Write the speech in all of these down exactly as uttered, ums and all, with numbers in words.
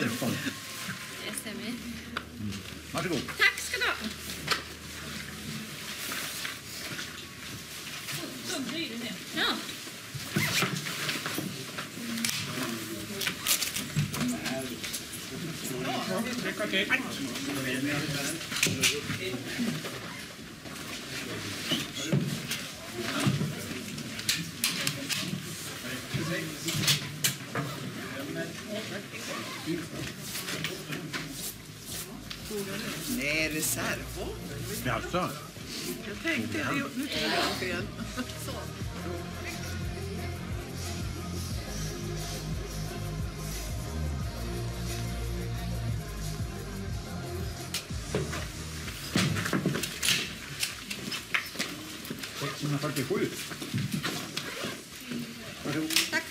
tretton. Det stämmer. Mm. Varsågod. Tack ska du ha. Så blir det nu. Ja. Lycka till. Nej, reserv. Jaså? Jag tänkte, jag gjorde nu fel. Så. sexhundrafyrtiosju. Varsågod. Tack.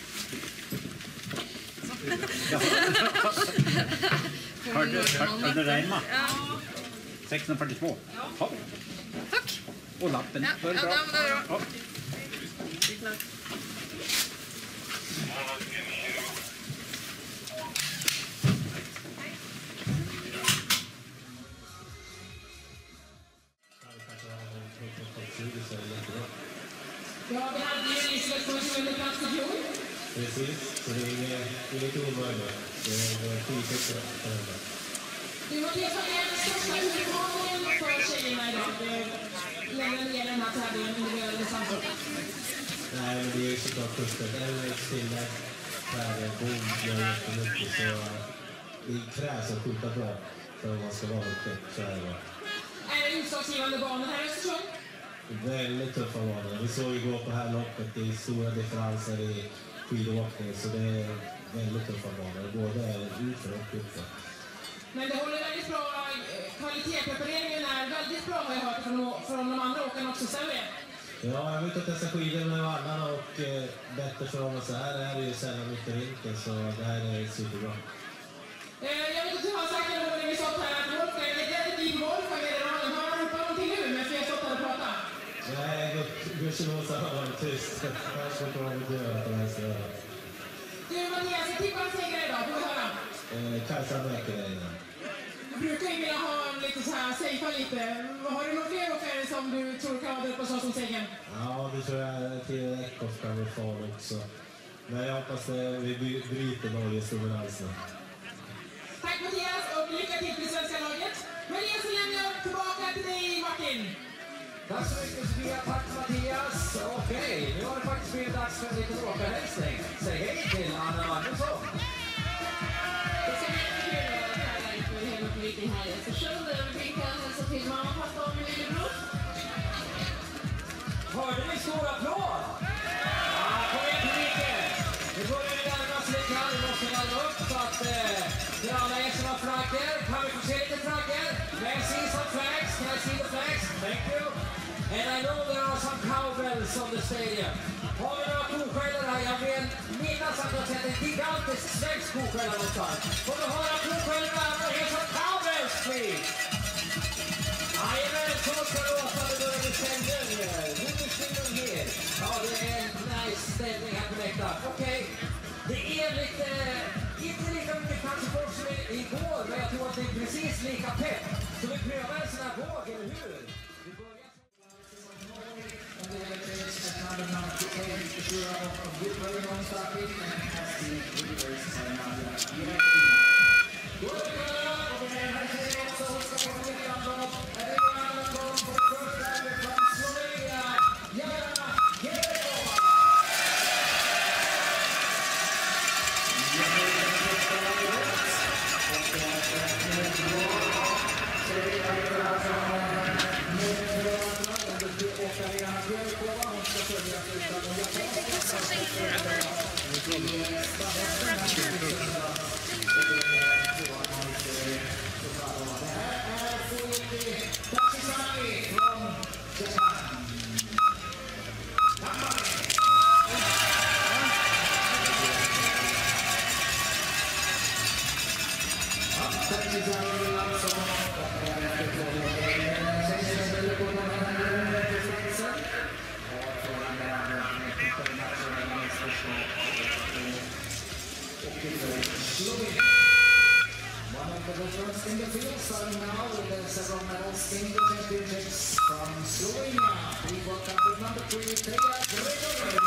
Hörde, hörde du Reima? Ja. sexhundrafyrtiotvå. Ja. Tack. Och lappen. Ja, För ja, bra. det är bra. Ja. Ja, vi hade ju Elisabeth som är plats i fjol. Precis, så det är inget omöjligt. Det är skitbra. Du har det som är den största utmaningen för tjejerna idag. Lämna ner den här tävlingen individuell distansen. Nej, men det är ju såklart först att en stilla per bom gör jättemycket. Så det krävs att skjuta bra för att man ska vara uppe. Så är det. Är det utslagsgivande banor här i Östersund? Väldigt tuffa banor. Vi såg igår på här loppet, det är stora differenser i skidåkning. Så det är väldigt tuffa banor, både utför och uppför. Men det håller väldigt bra kvalitet. Prepareringen är väldigt bra har jag hört från, från de andra åkarna också. Stämmer det? Ja, jag vet att dessa skidor med vallarna och eh, bättre för dem. Så här är det ju sällan mycket vinter, så det här är superbra. Eh, jag vet inte hur han sagt det när vi stått här att Wolfgang, det är inte din Wolfgang i radion. Har han ropat någonting nu med för jag stått här och pratat? Nej, gudskelov så har varit tyst. Annars får man inte göra på det här stället. Du Mattias, jag tippar en seger idag. Får vi höra? Eh, Kajsa märker det innan. Du brukar ju vilja ha en lite så här, safea lite. Har du några fler åkare som du tror kan ha det på så som segern? Ja, det tror jag till Eckhoff kan bli farlig också. Men jag hoppas att vi bryter Norges dominansen. Tack Mattias och lycka till till svenska laget. Men jag så lämnar jag tillbaka till dig Martin. Tack så mycket Sofia, tack Mattias. Okej, nu har det faktiskt blivit dags för en liten åkarhälsning. Säg hej till Anna Magnusson. Det ska bli kul att tävla inför hela publiken här i Östersund. Vi kan hälsa till mamma, pappa och min lillebror. Hörde ni stor applåd? Ja, kom igen publiken. Nu går vi närma oss lite grann. Vi måste ladda upp så att eh, för alla er som har flaggor. Kan vi få se lite flaggor? May I see some flags? Can I see the flags? Thank you. And I know there are some cowbells on the stadium. Har vi några koskällar här? Jag vill minnas att jag sett en gigantisk svensk koskälla någonstans. Får vi höra koskällarna? Here's some cowbells, please! Jajamän, så ska det låta när börjar bli sänder. Nu är styren här. Ja, det är en nice ställning här på läktaren. Okej, det är lite, inte lika mycket kanske folk som igår, men jag tror att det är precis lika pepp. Så vi prövar en sån här våg, eller hur? Vi börjar... Slovenia. Please welcome to number three, Gabriela.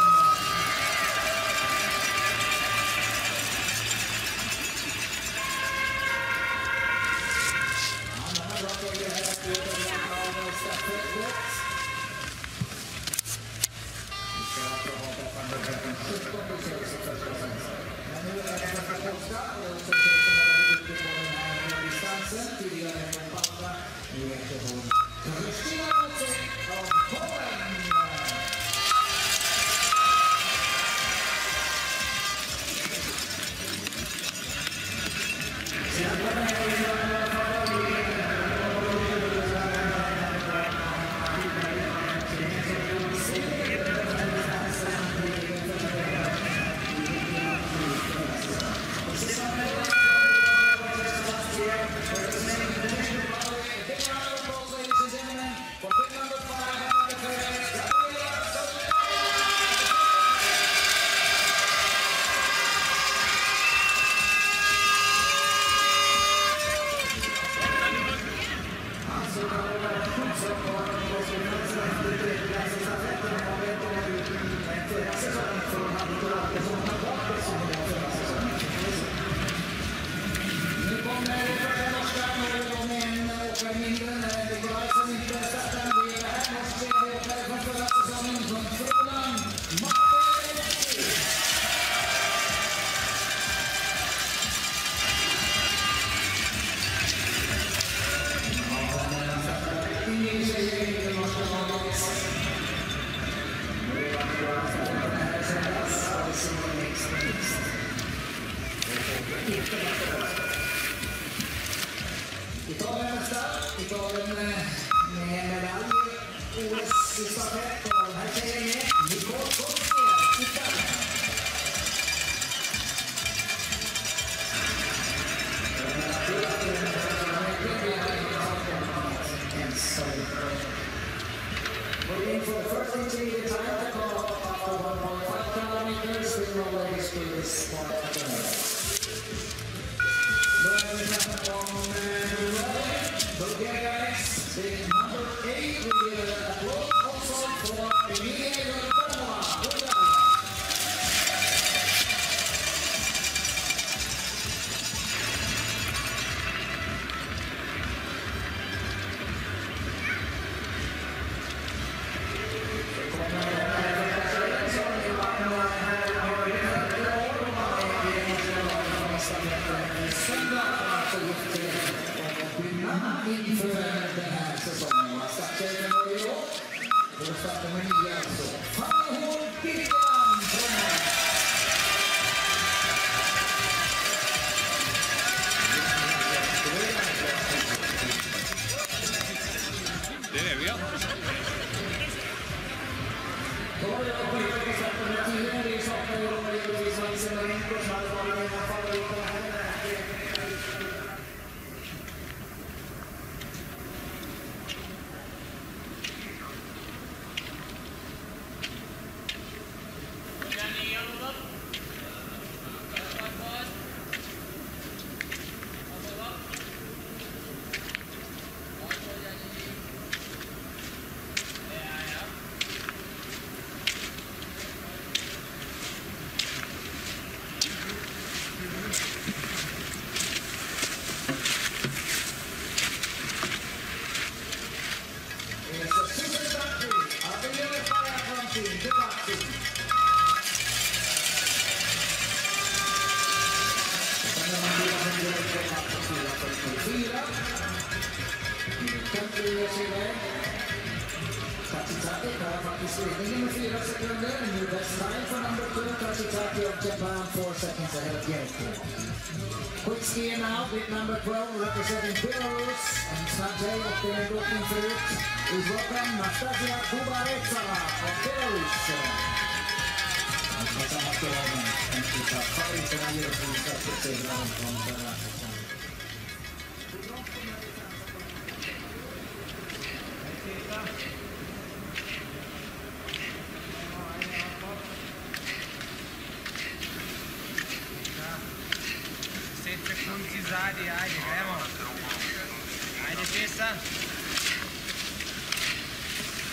Quick skiing now with number twelve representing Belarus and Sanjay of the looking for it is welcome Nadezhda Skardino of Belarus. Zadnji, ajde, gremo. Ajde, Pesa.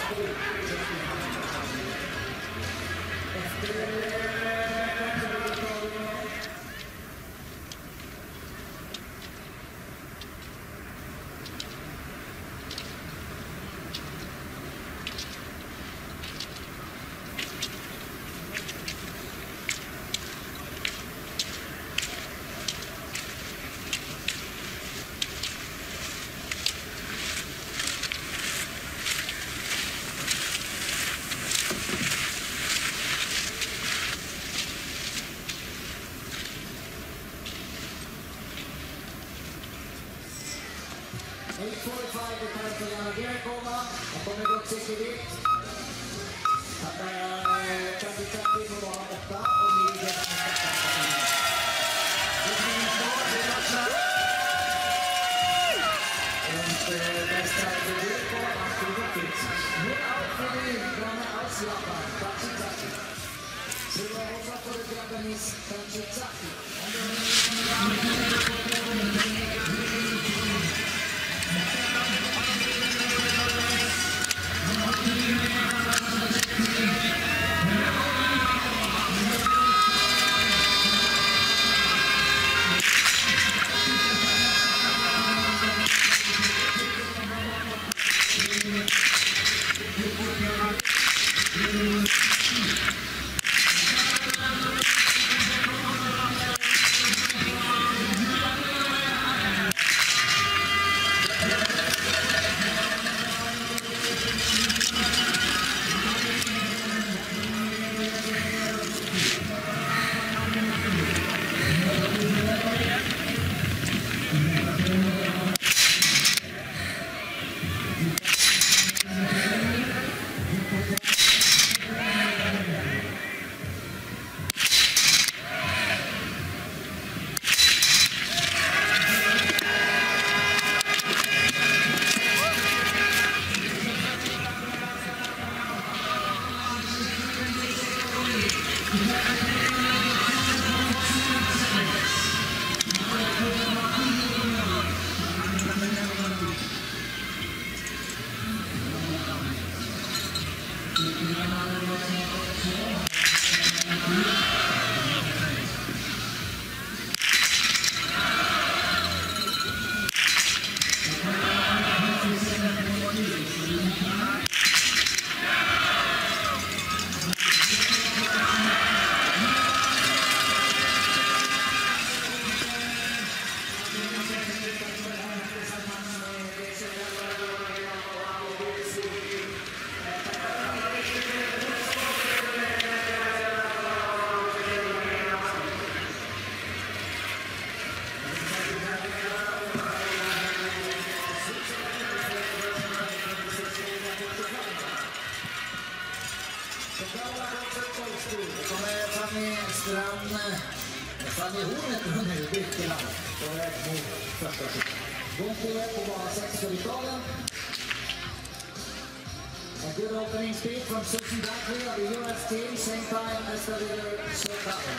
eight forty-five är per för Janne Gabriela. Han kommer gått sist dit. Tappar trettio trettio på bana åtta och nio und äh, das zeigt der Dirko achtundvierzig. Nur auch für die Brauner aus Japan, Tachizaki. Silber Rosa für die Japanese, Tachizaki. A good opening speed from Susan Blackley of the U S team, same time as the leader Soukalova.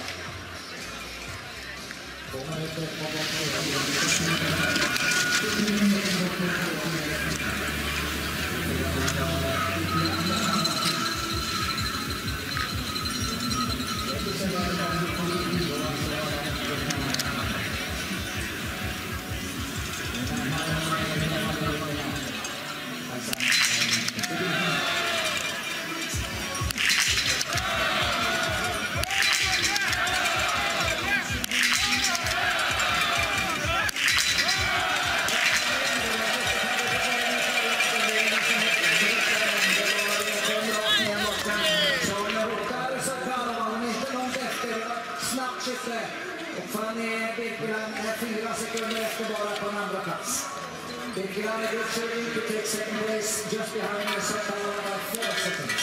Gabriela to take second place just behind the Soukalova by four seconds.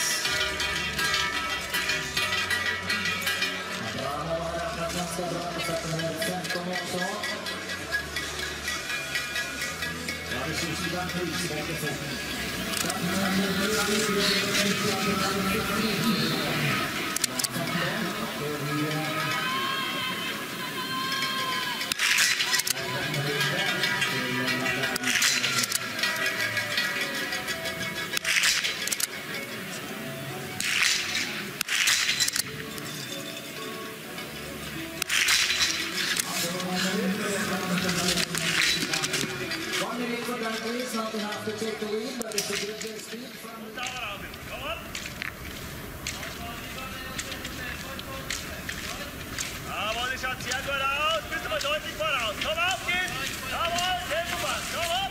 Gabriela har räknat ganska bra på second femton också. Ja, det syns ju den prisbaken. Schatz. Ja, gut aus. Bist aber deutlich voraus. Komm auf, geht. Jawohl, sehr super. Komm auf.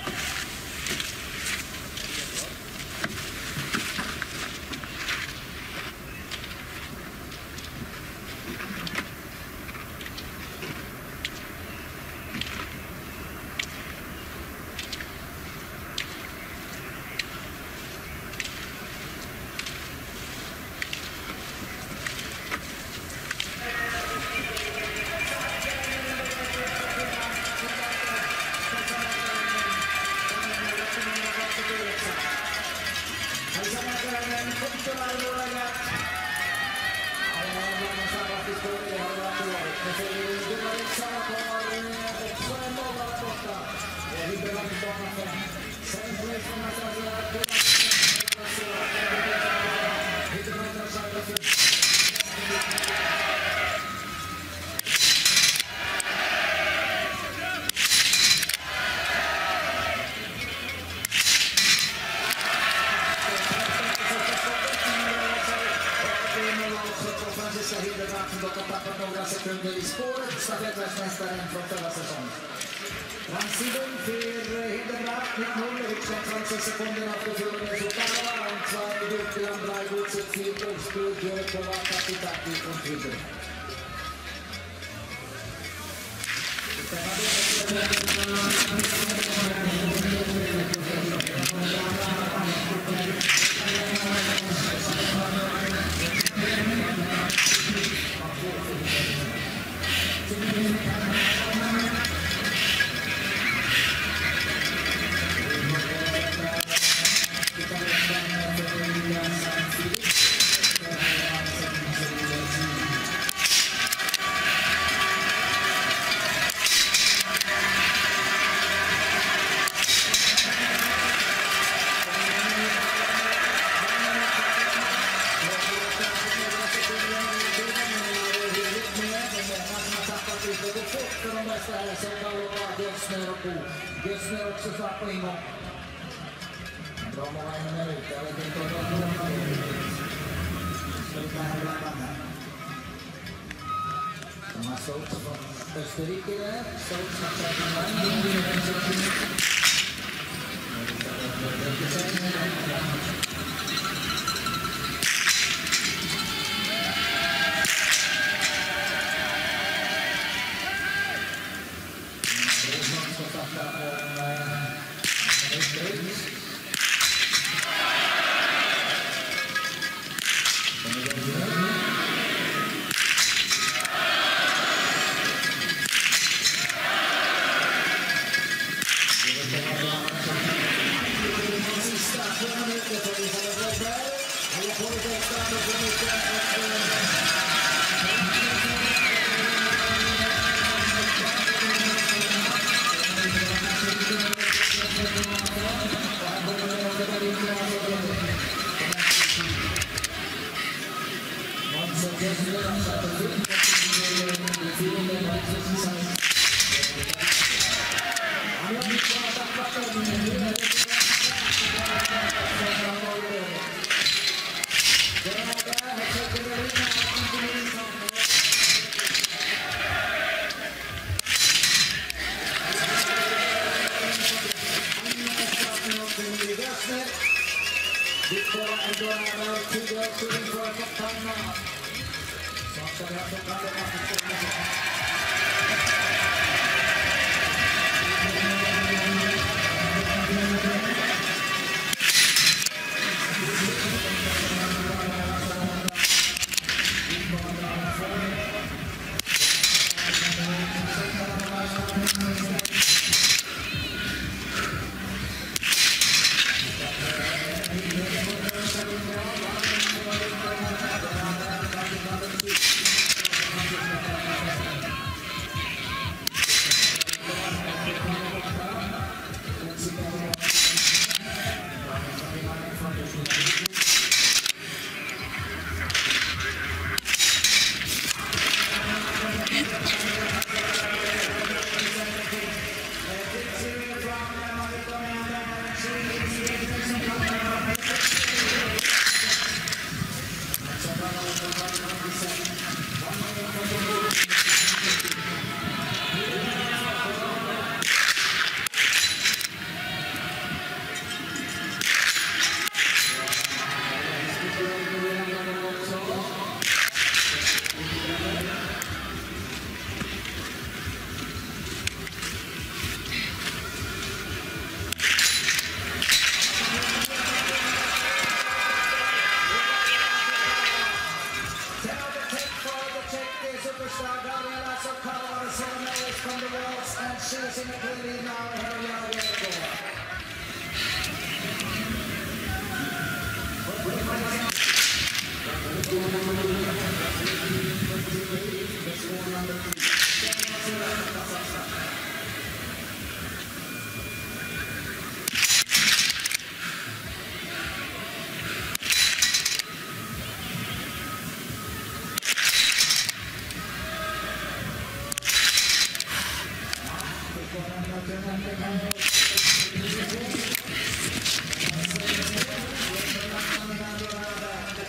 Österrike där.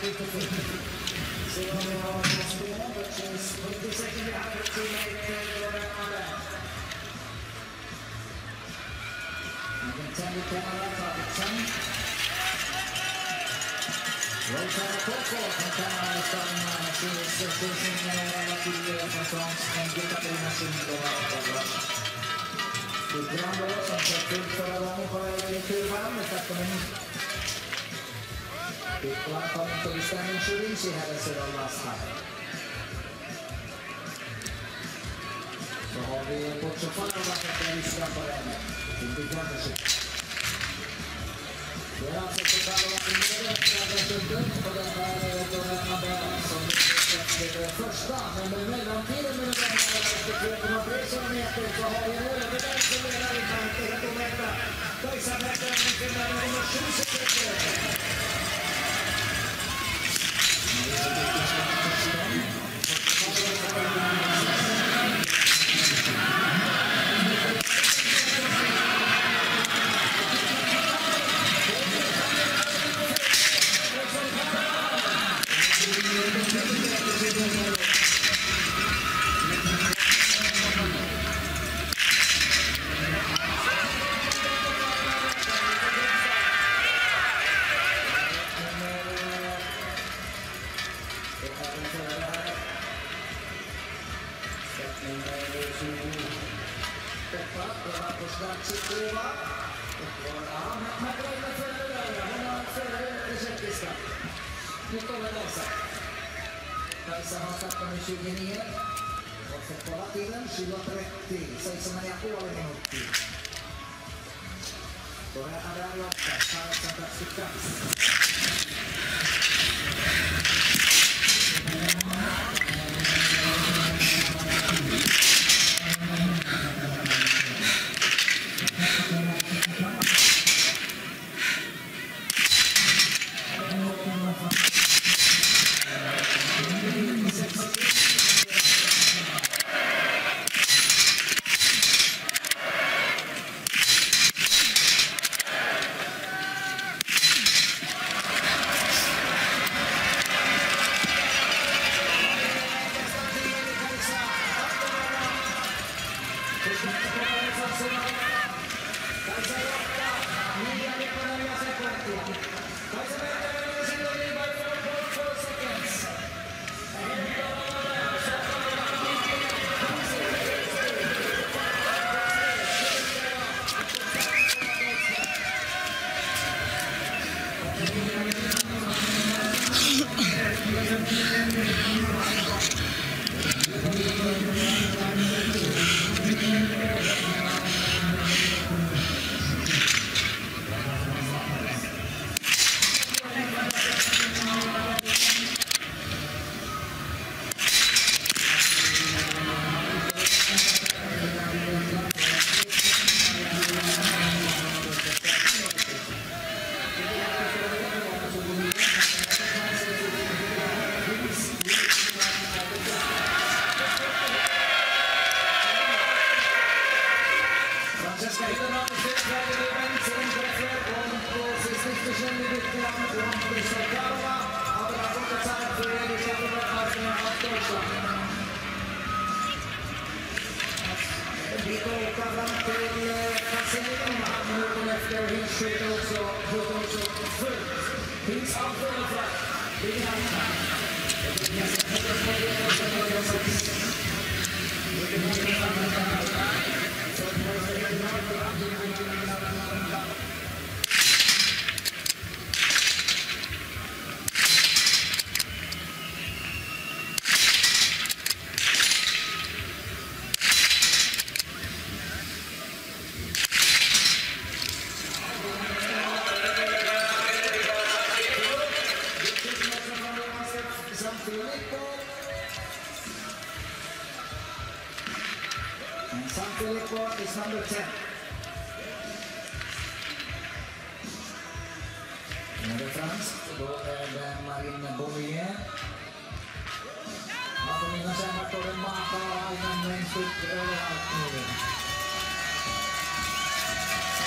Så vi har en spelare, which is twenty-second behind her teammate Dorin. You can tell the camera target ten. Roll time four four from camera starting now. She is facing relatively from France and Gabriela sin då var. Det är andra som försöker förra gången på kurvan med tappen. Biathlon coming to the standing shooting, she had a set on last time. Så har vi Portofalova att lyssna på henne. Det blir kanske. Det är alltså Soukalova i medel på den här Dorin Habert som är det första. Men med mellantiden med den här tre komma tre kilometer så har vi en överväg som menar i kanten att de mätta. Döjsamheten med nummer sju sekunder. tjugonio och så kolla tiden tjugo trettio, sex och en halv minuter. Då är det här åtta, här som plats till plats.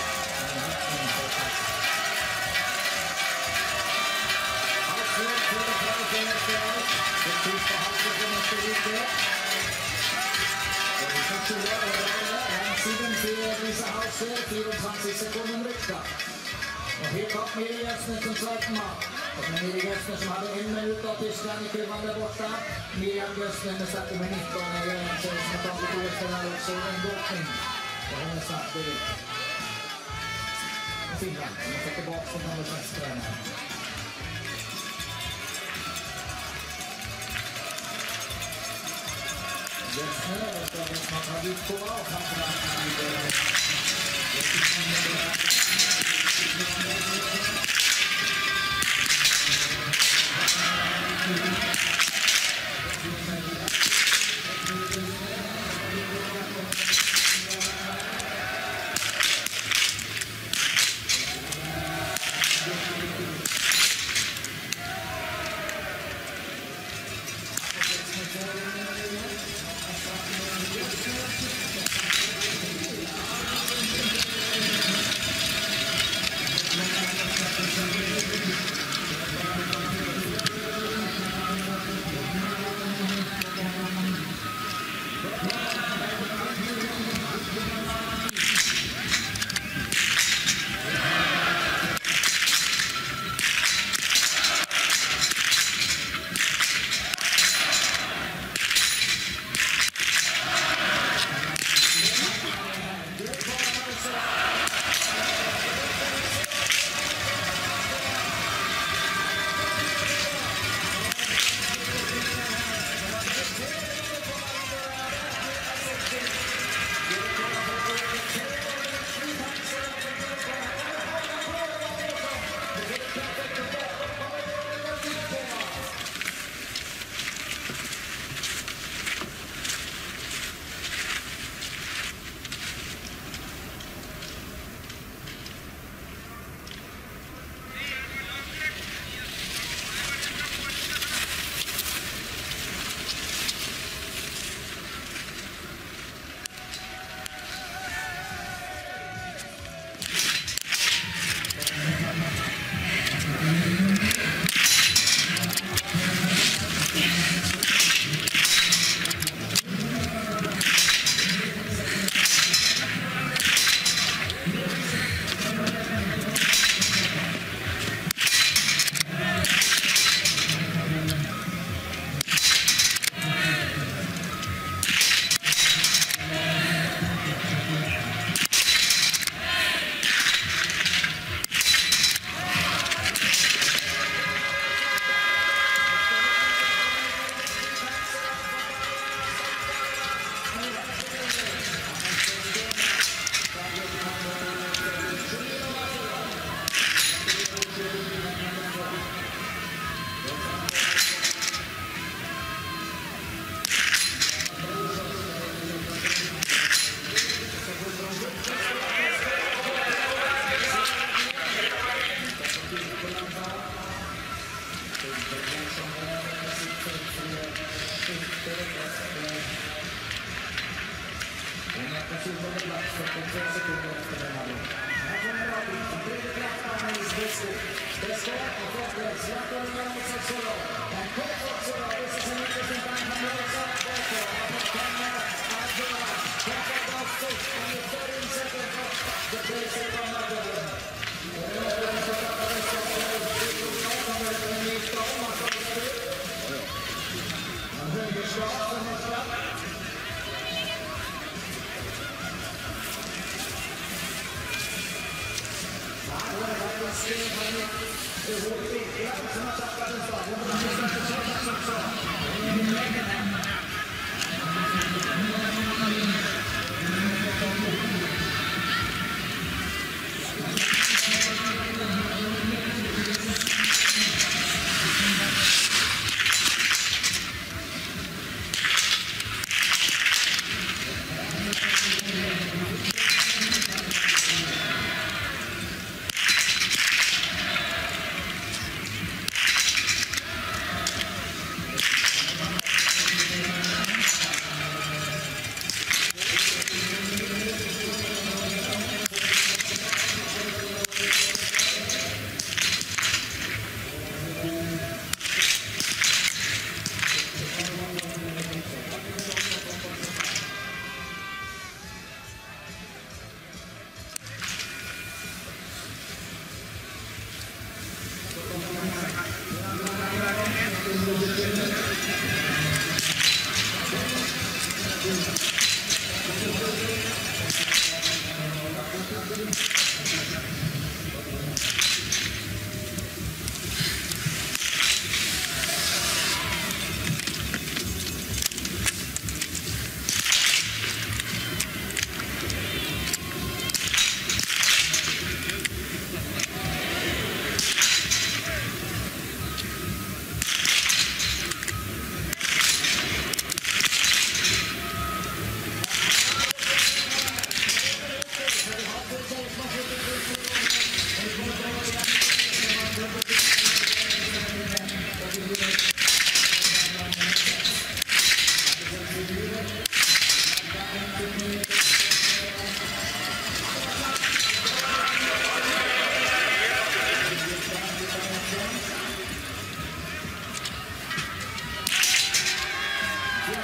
Thank you. fyrtiosju sekunder riktat. Och Eckhoff med i Östersund som saknar. Och med i Östersund som hade en minut av Tyskland i kurvan där borta. Miriam Östersund med starten med nitton. Och en tjej som har tagit O S där också en gåtning. Och hon är snabbt direkt. Och Finland som har fått tillbaka från den svenska tränaren. Östersund är det som har tagit på och framförallt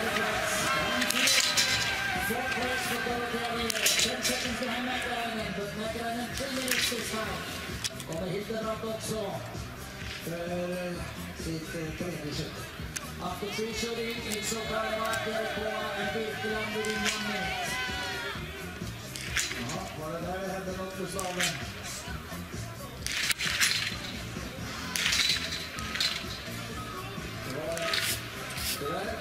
fjärde plats. Fourth place for Dorothea Wierer. Ten seconds behind McLaren, but McLaren three minutes this time. Kommer Habert också för sitt tredje kött. After three shooting, it's Soukalova på en Biathlon within one minute. Ja, var det där det hände något för slaven? Det där.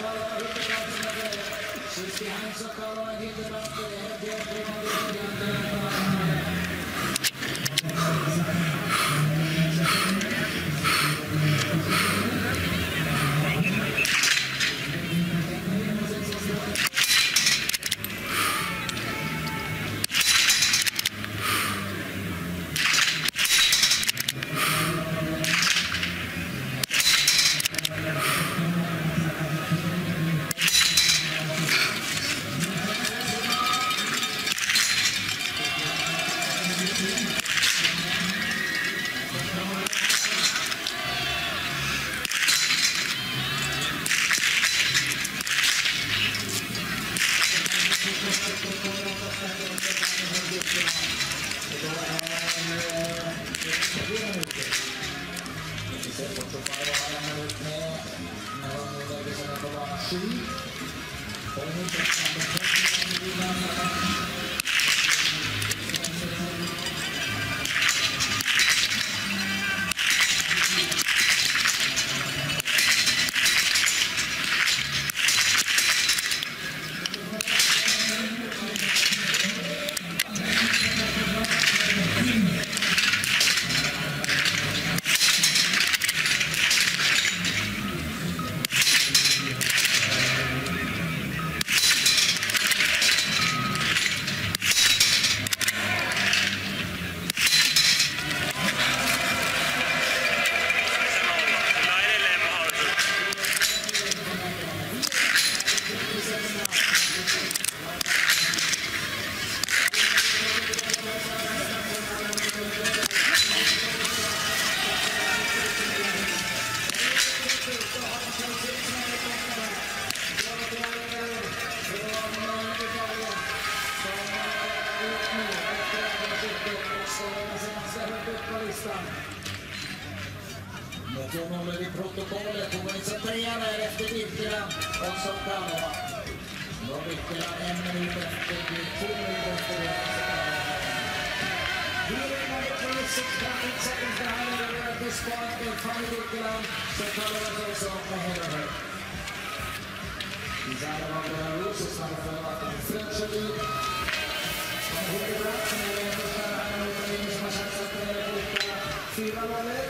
Soukalova hittar bra sina grejer. Sist i hand Soukalova hittar bra grejer. Det är det Då håller vi protokollet. Hon var inte tränare efter bilderna av Soukalova. Då bilderna en minut efter, två minuter efter det. During number twenty-six, eight seconds behind her at this point in final bilderna. Soukalova goes off ahead of her. Designer of Belarus is number four, the French lead. Han håller bra, som är den första här och Ukraina som har chansat på det borta. Fyra måler.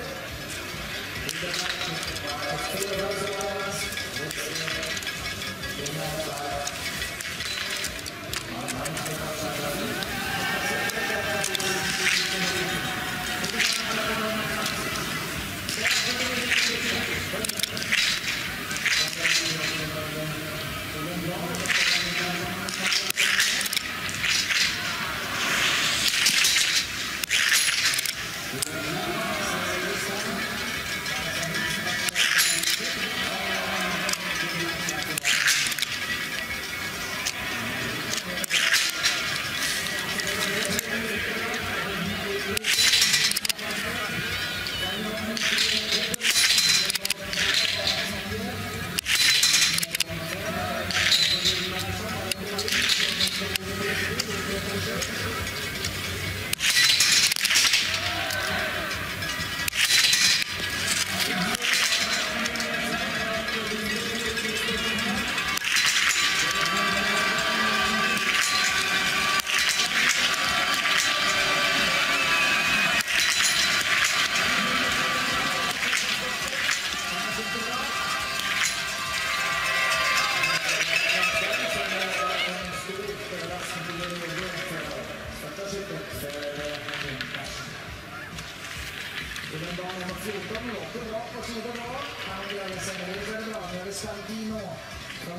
Nadezhda Skardino of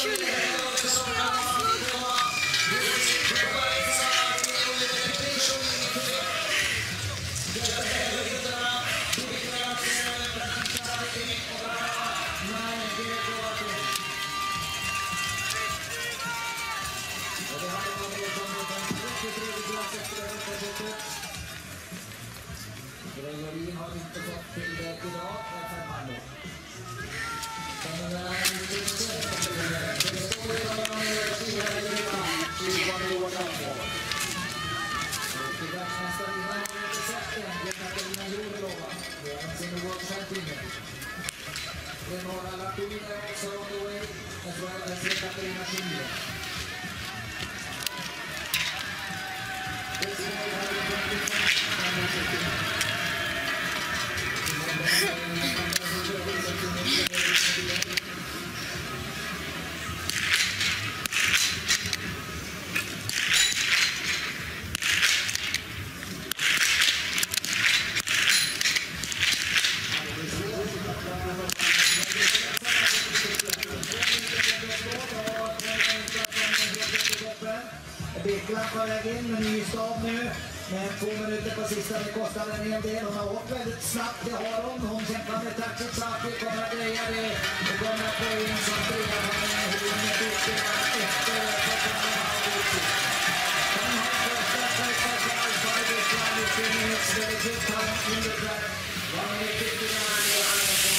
Dorin har inte fått tillräckligt idag för femman då. Det står ju om de är fyra i gruppen. tjugo år framåt. Till världsmästarinnan har vi inte sett den. Det är Gabriela Jurlova. Det är en sin World Champion. Det är några Latina också on the way. Jag tror att det är Katarina Schindler. Biathlon på väg in med ny stav nu. Men två minuter på sista, det kostar en hel del. Hon har åkt väldigt snabbt, det har hon. Hon kämpar med taxet saker, kommer att greja det. Och kommer att gå in som trea på henne. Hon är duktiga efter första halvdelen. Hon har första första för Alfa i Biathlon i tre minuter. Det är typ halv minuter. Vad är det duktiga här i alla fall?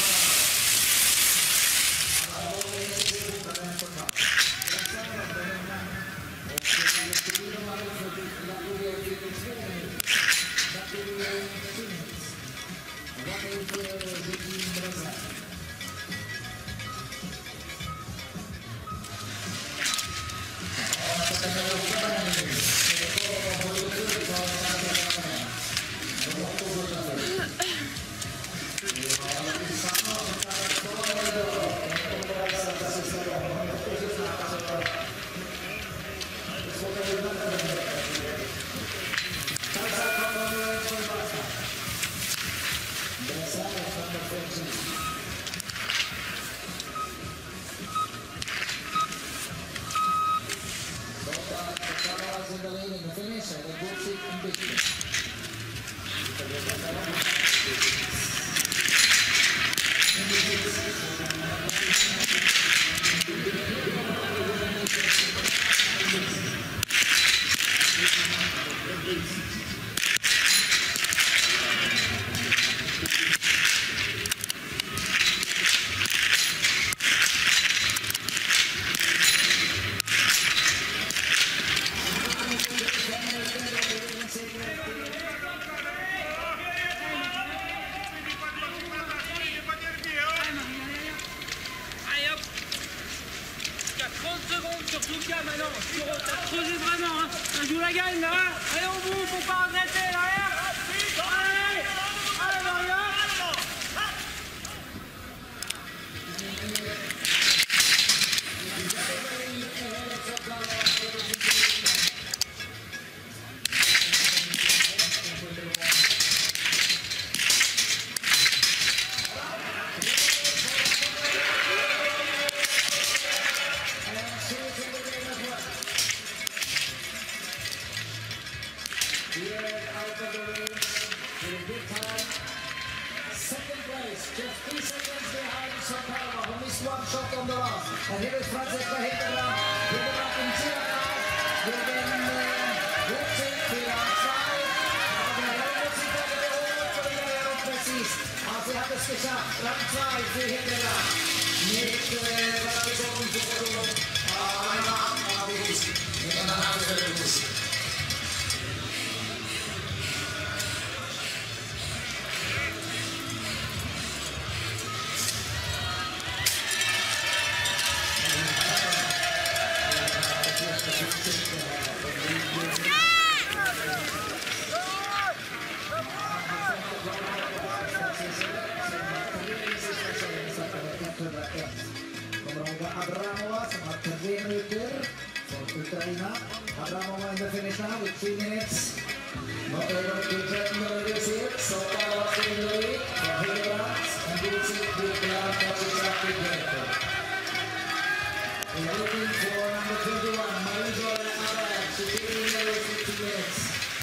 We are looking for number twenty-one, Habert. She did in there with fifty minutes.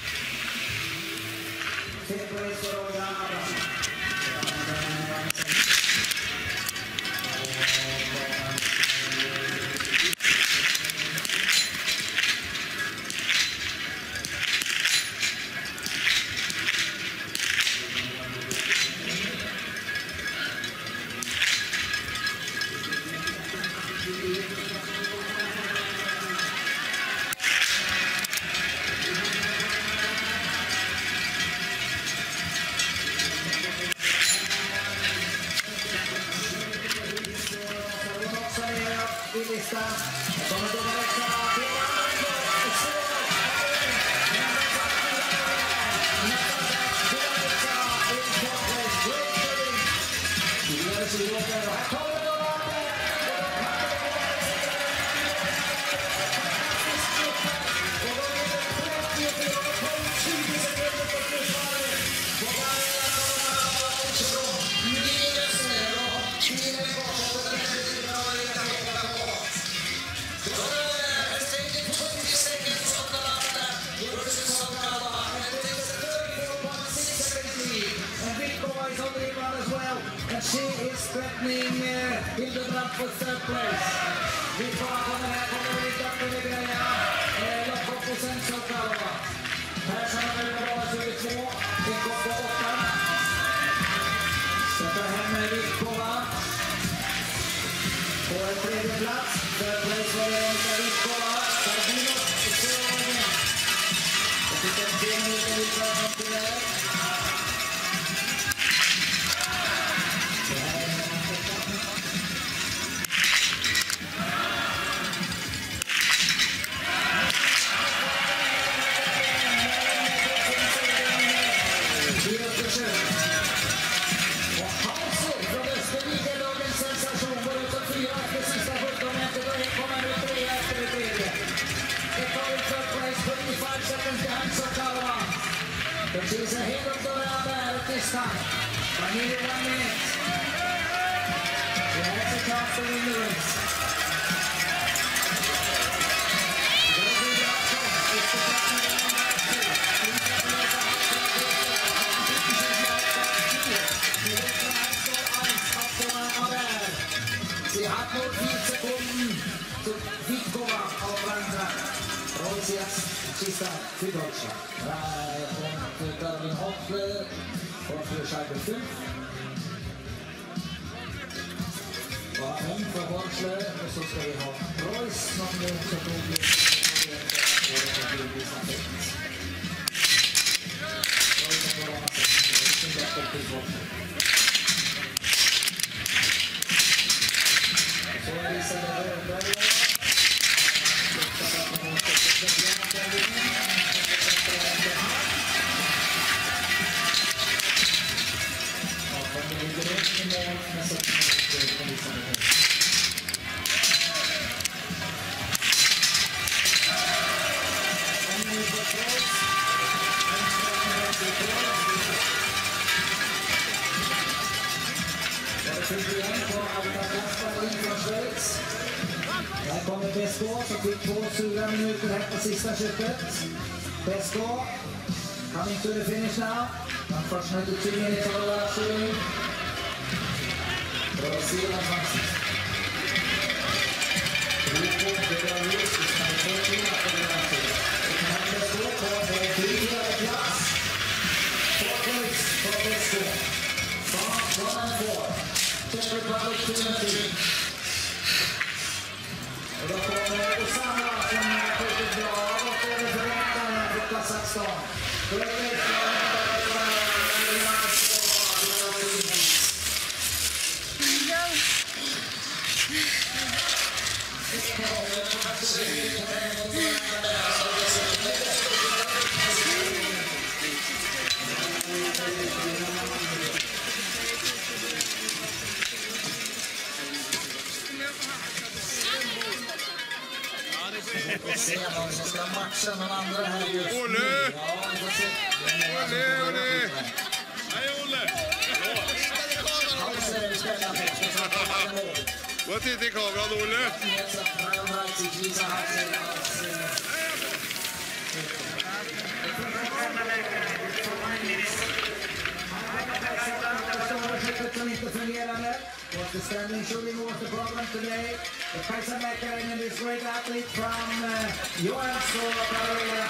Fifth place for Olena Pidhrushna. She is threatening uh, Hildebrand for third place. Before kommer här kommer vi upp på Gabriela. Lopp på sen Soukalova. Persson har nu bara tjugotvå. Eckhoff på åtta. Sätter hem Vikova. På en tredje plats. Third place var det Vikova. Skardino of Ukraine. Jag tycker att det är en liten utvärdering till det. But she's ahead of Dorothea Wierer this time by nearly one minute. She has a chance to win the race. Sie hat nur vier Sekunden zu Vikova auf Rang. Rolls jetzt sista till Deutschland. Från Dorin och från Scheibe fem. Och en för Borslö och så ska vi ha Royce som nu så tog vi så är det så där. Här kommer Besko som fick två sura minuter här på sista köpet. Besko coming to the finish now. Unfortunately two minutes of the last shooting. Brazil advances. Grupo Belarus is number fourteen after the advances. We can have Besko på en tredje plats. Four points for Besko. From one and four. Czech Republic two and three. Och då kommer Osama som har fått ett bra och över förväntan för Kazakstan. Då är det Vi får se någon som ska matcha någon andra här just nu. Olle! Ja, vi får se. Olle, Olle! Hej, Olle! Han ser det spännande ut. Vad tittar i kameran, Olle? Som inte fungerande. Was the standing shooting was the problem today. The Kaisermaker and this great athlete from uh, Johansson of Gabriela.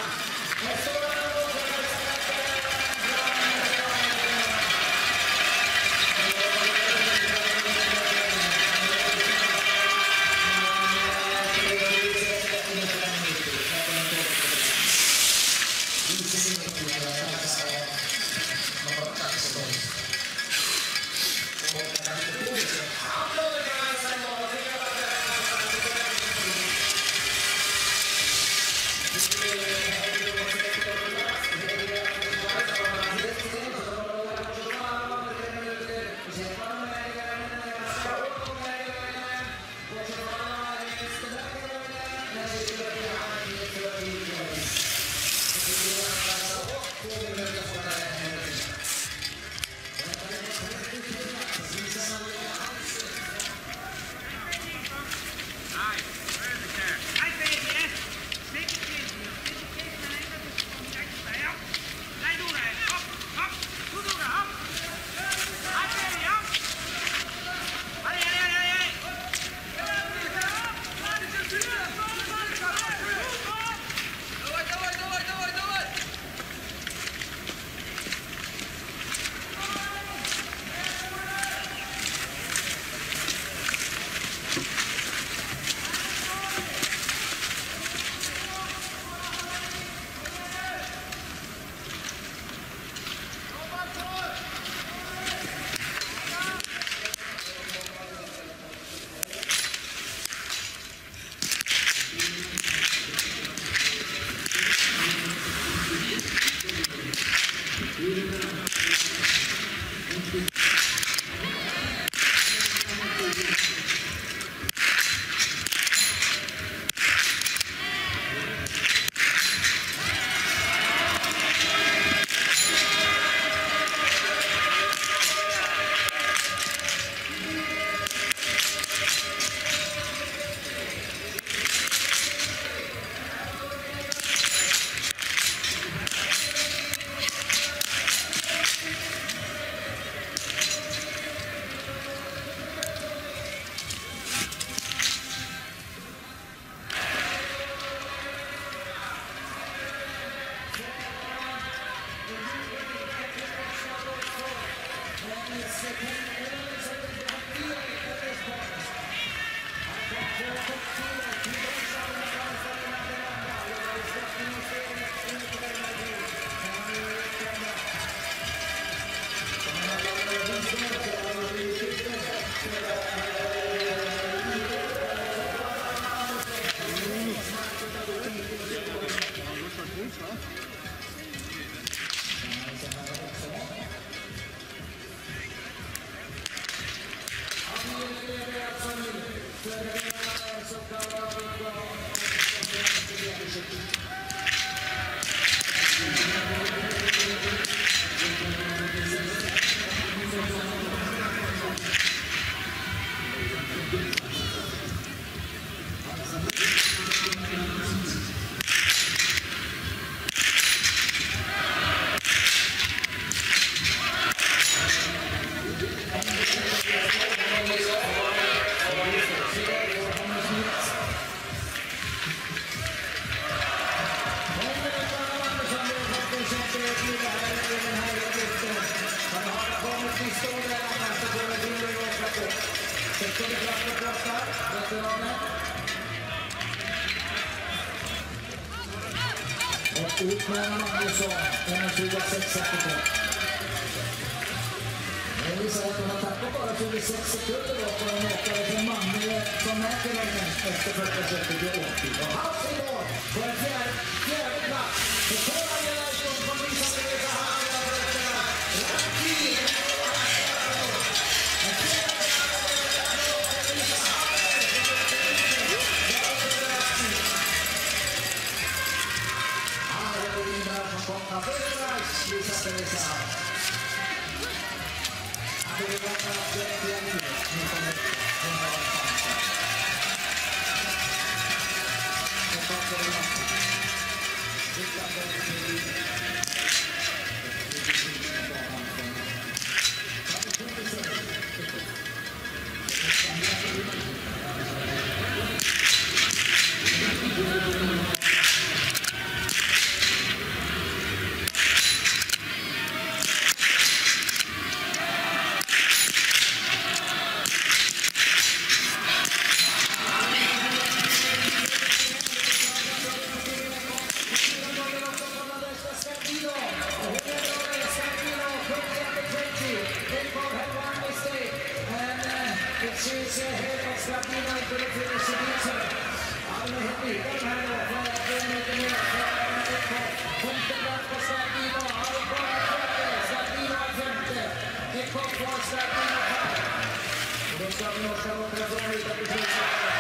precis helt att Skardino inte befinner sig dit. Allmänhet nytta de här då för att det är mycket mer för Eckhoff. Femte plats på Skardino. Han är bara fjärde. Skardino är femte. Eckhoff har Skardino kvar. Och då ska vi norska låta från lite precis.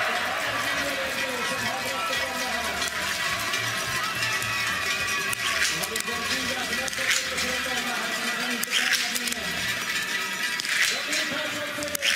Som har rätt att komma här. Nu har vi gått vidare till nästa lite från denna här. Man kan inte tänka minne. Jag blir perfekt för det.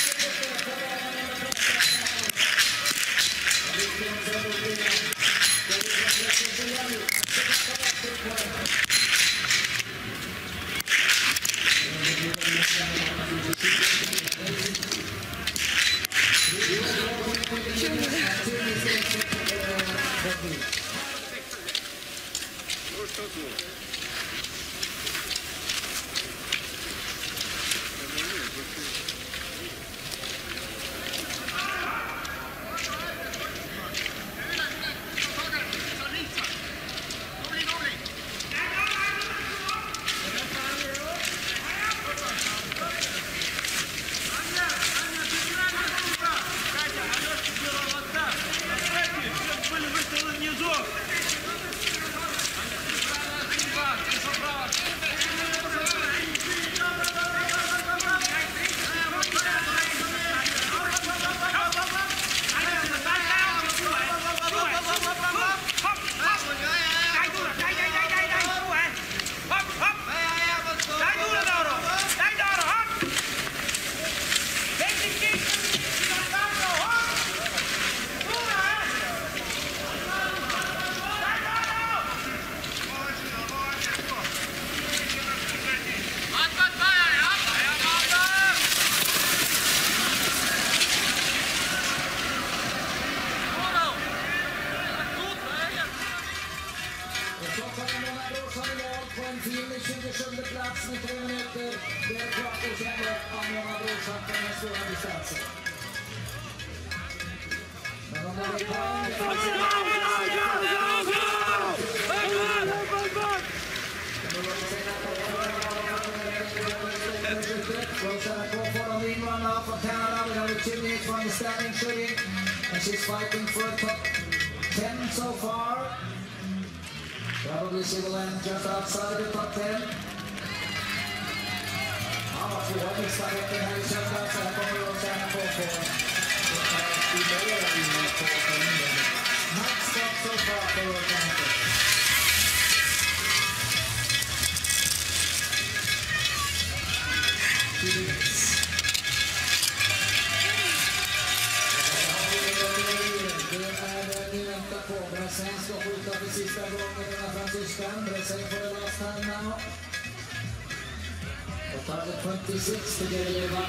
And she's fighting for top ten so far. Probably she will end just outside the top ten. Ja, två har missat rätten här i söndag, så här kommer de tjäna på på. Det är börjar in på kommunen. Max stop so far för organisationen. Sen ska skjuta för sista gången denna fransyskan. Bresen for the last time now. Och target twenty-six to Gabriela.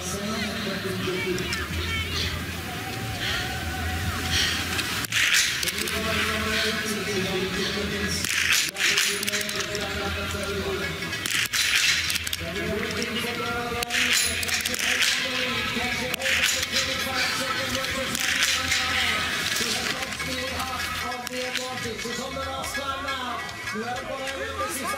She's on the last time now. We are going to win this.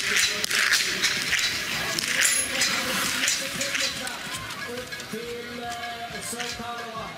Upp till Soukalova.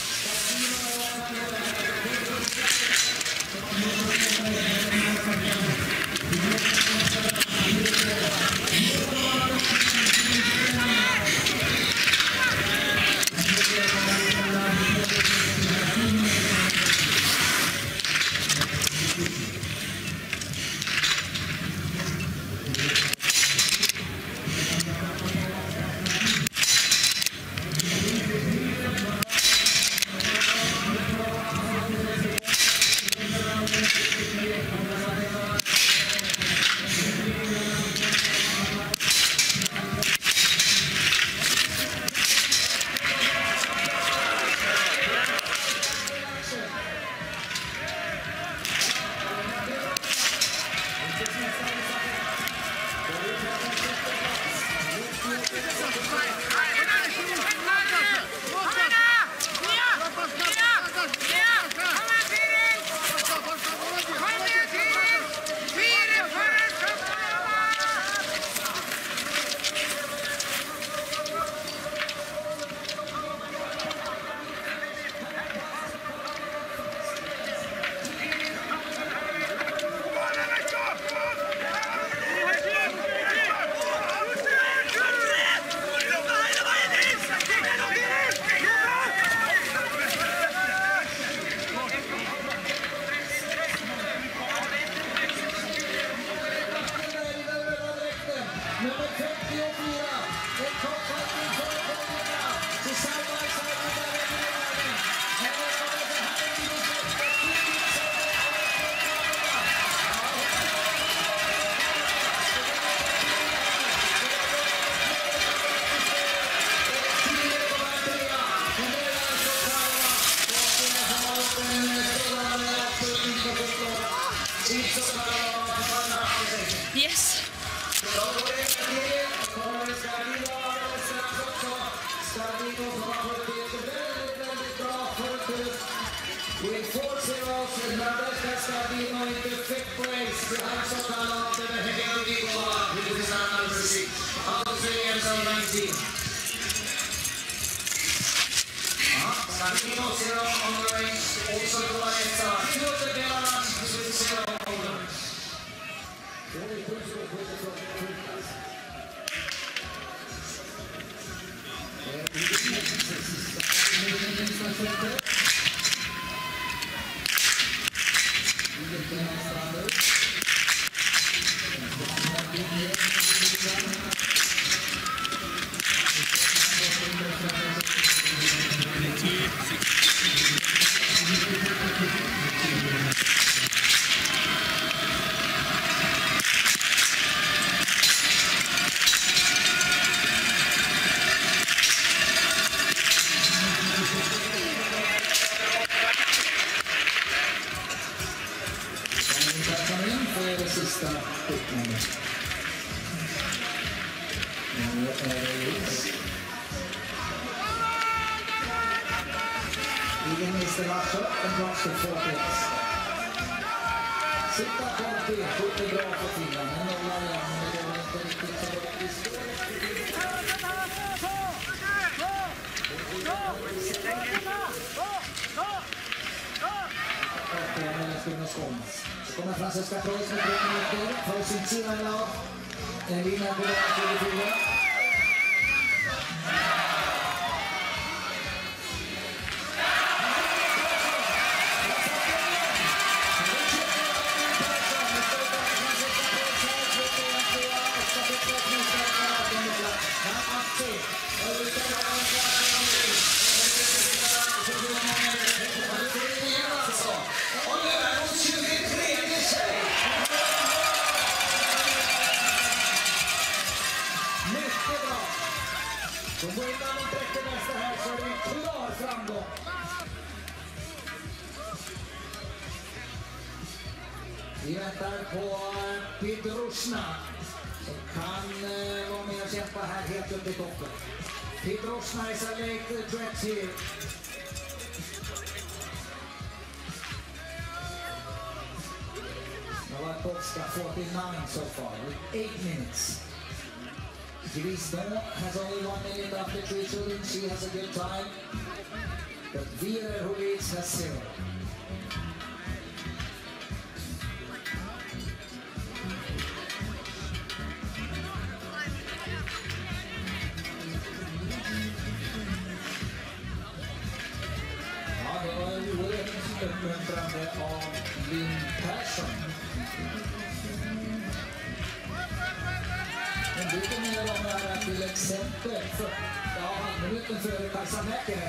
Yes. With four zeros, Nadezhda Skardino in the fifth place behind Soukalova, the negligible, with his number six. Australians are nineteen. Skardino zero on the range, also Dorothea. Two of the Belarus with zero on the range. Sista uppmaningen. Nu är det gjort. I den minsta matchen, en plats för två plats. Sitta på en till, det är bra för Finland. Men nolla igen, men det går inte riktigt så bra. Så kommer franska Preuss med tre minuter. Från sin sida i lag. En vinnare på det tjugofyra. Vi väntar på Pidhrushna som kan uh, vara med och kämpa här helt upp i toppen. Pidhrushna is a late threat here. Barkowska, forty-nine so far, with eight minutes. Grisdon has only one minute after three shooting. She has a good time. But Wierer, who leads, has zero. Ja, det var ju oerhört uppmuntrande av Linn Persson. Men du kommer ju vara nära till exempel för ja, minuten före Kajsa Mäkinen.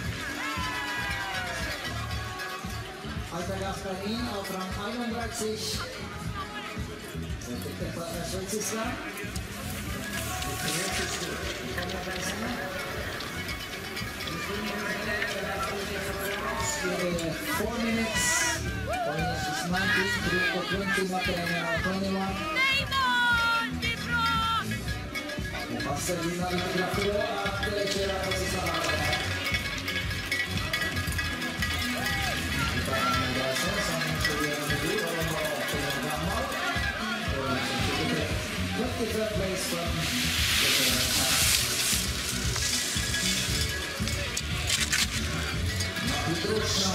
Alta Gasparin av Frank Almenbergsich. Jag tyckte på schweiziska. Four minutes. Points is nineteen, three for twenty, Macarena twenty-one. Passar Lina lite grann på att köra på sig samma. twenty-third place from Pidhrushna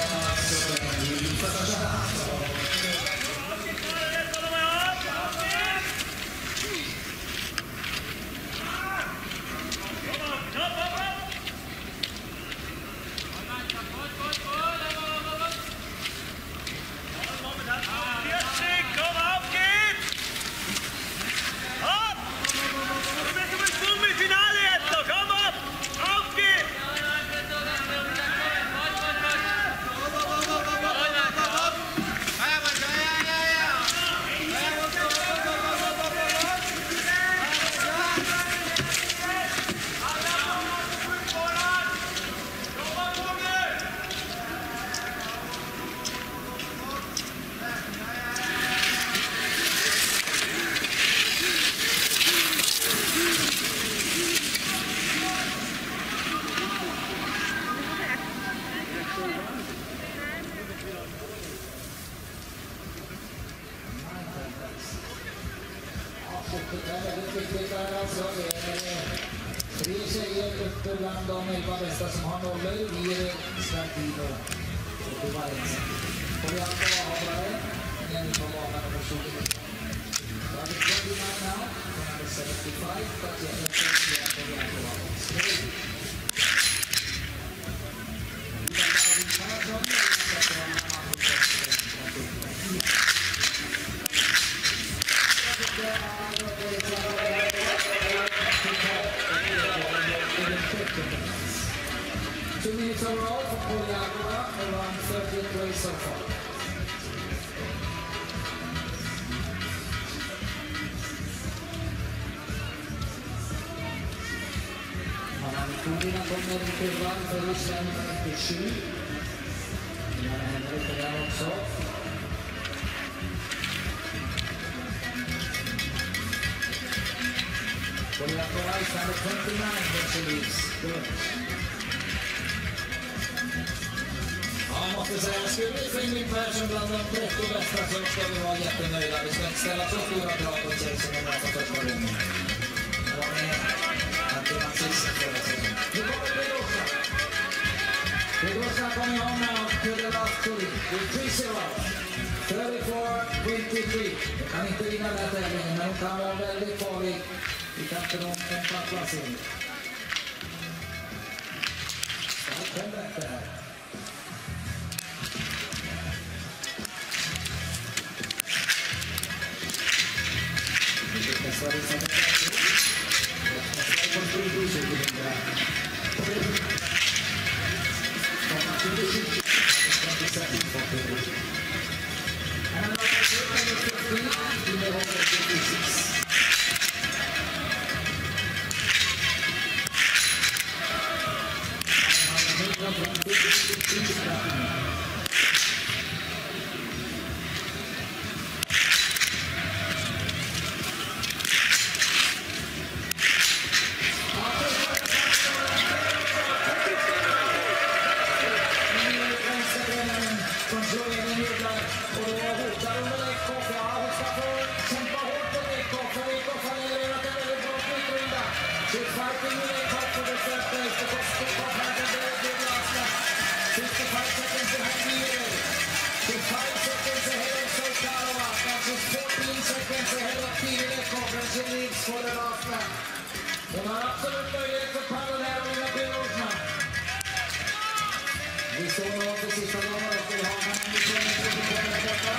tre tjejer uppe bland de elva bästa som har nollor. Wierer, Skardino och Belarus. Och vi har två avare, en på banan nummer tjugo. Så har vi twenty-nine now, number seventy-five, but jag är inte på vi har två avare. Two minutes overall for Gabriela, around thirtieth place so far. Anna kommer i kurvan för Ryssland nittiosju. Janne Henrik är där också. Gabriela på ice number twenty-nine when she leaves. Good. Ja, jag måste säga, skulle vi få in Linn Persson bland de trettio bästa så ska vi vara jättenöjda. Vi ska inte ställa så stora krav på en tjej som är med på första gången. Det var med anti-nazisten förra säsongen. Nu kommer Pidhrushna. Pidhrushna kommer igång now to the last three. With three zero. thirty-four twenty-three. Jag kan inte vinna den här tävlingen, men hon kan vara väldigt farlig i kampen om en passplacering. Här kommer det här. She's fighting with Eckhoff for the third place. The Eckhoff has a very good last lap. fifty-five seconds ahead of Wierer. She's five seconds ahead of Soukalova. And she's fourteen seconds ahead of Tiril Eckhoff. And she leads for the last lap. Hon har absolut möjlighet för pallen här, Olena Pidhrushna. Vi står nu för sista gången och vi har en mission i tjugohundra detta.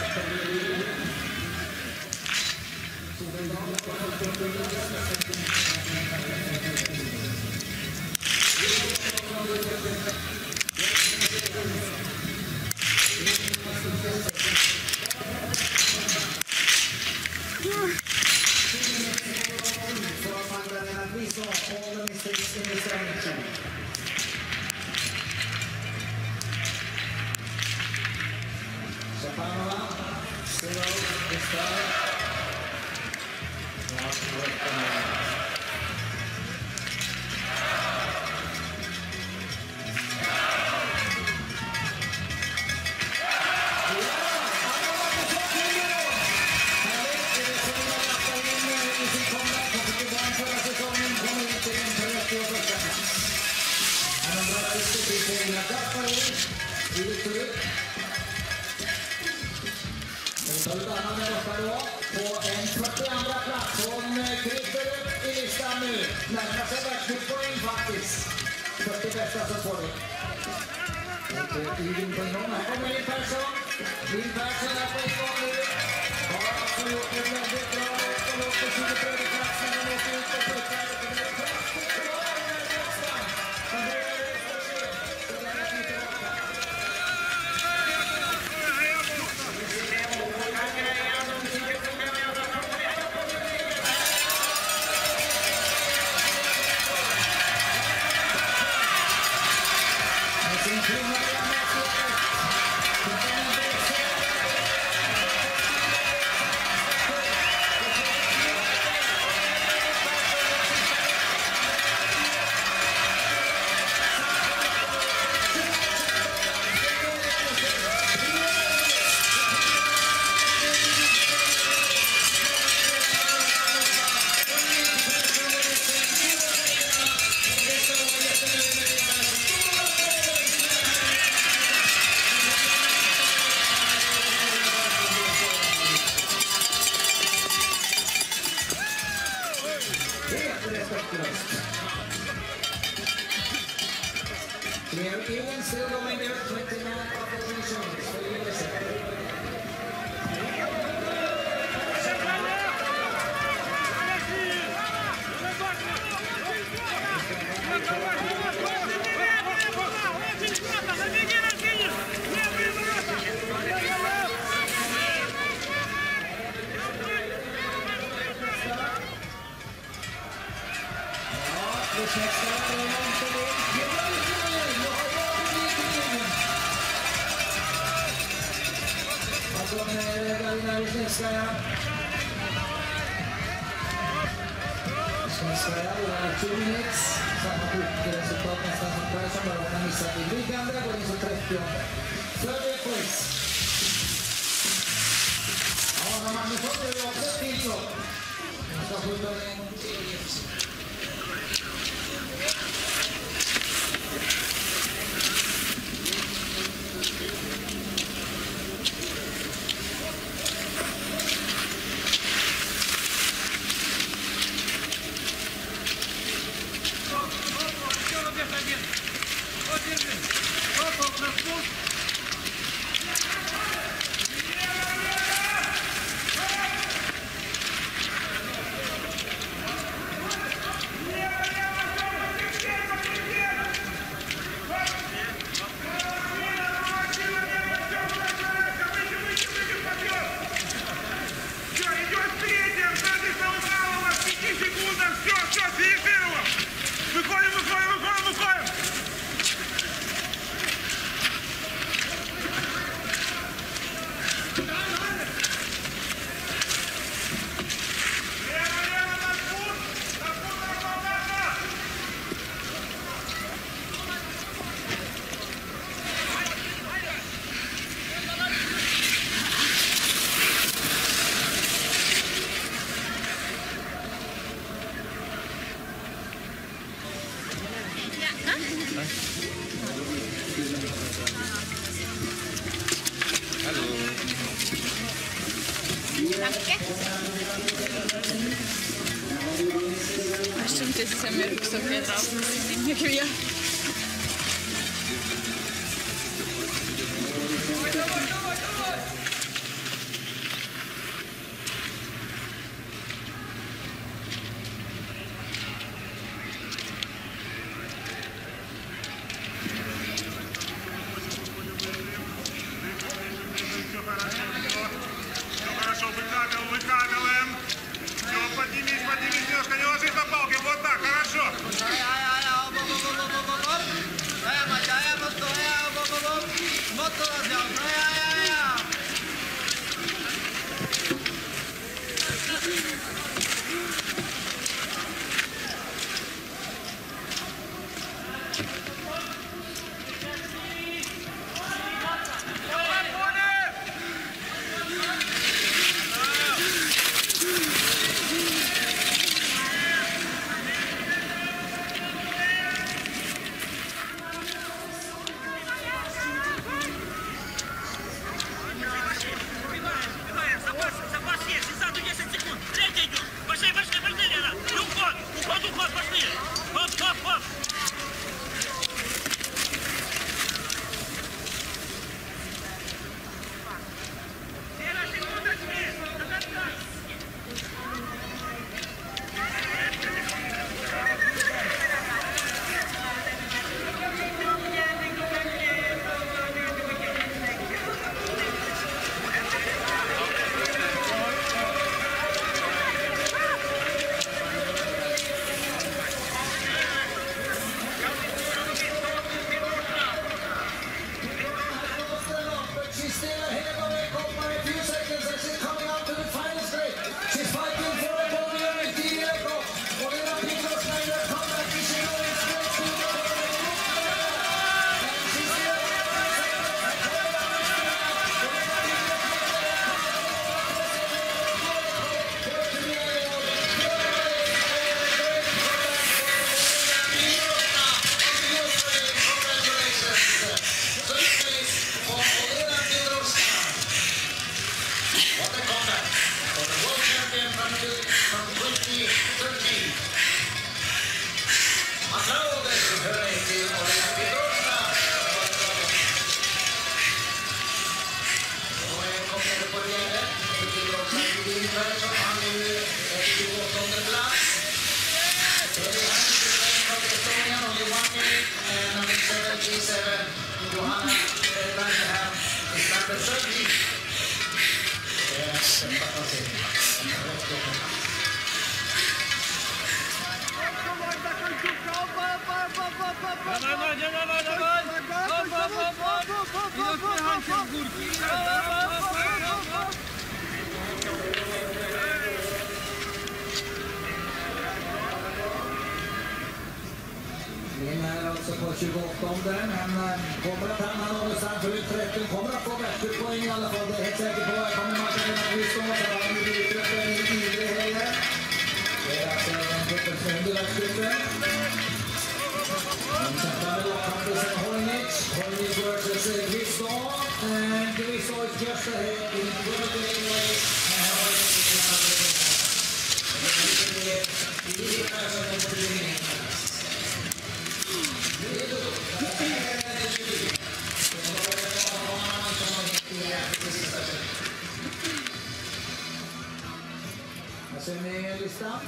All the mistakes in this direction. Shapanova, zero, is there. Last work for me. På en fyrtioandra plats. Hon kryper upp i listan nu. Närmar sig världscuppoäng faktiskt. fyrtio bästa som får det. Och Ivin på igång. Här kommer Linn Persson. Linn Persson är på igång nu. Har alltså gjort ett väldigt bra och låt på tjugotredje plats när de åker ut och puckar. Det kommer att kraftigt bra i den här listan. Men det är det för sig. Så det är lite tillbaka. Even still going there, twenty-nine oppositions for U S A. two minutes, samma resultat nästan som Persson, bara hon har missat i liggande, går in som trettionde. Third place. Ja, när Magnusson gör ju också ett till så. Han ska skjuta en. Если совсем мягкий, то это не кривя. Den är alltså på tjugoåttonde, men kommer att hamna någonstans runt trettio, kommer att få bättre poäng i alla fall. Det är helt säkert på. Jag kommer matchen med Kristoff, där har vi blivit uppe i Tiril heller. Det är alltså den gruppen som är underlagsgruppen. De sätter med lågkampen Hornic. Hornic versus Kristoff. And Kristoff is just ahead in good anyway. And Hornic is in another game. Här ser ni listan.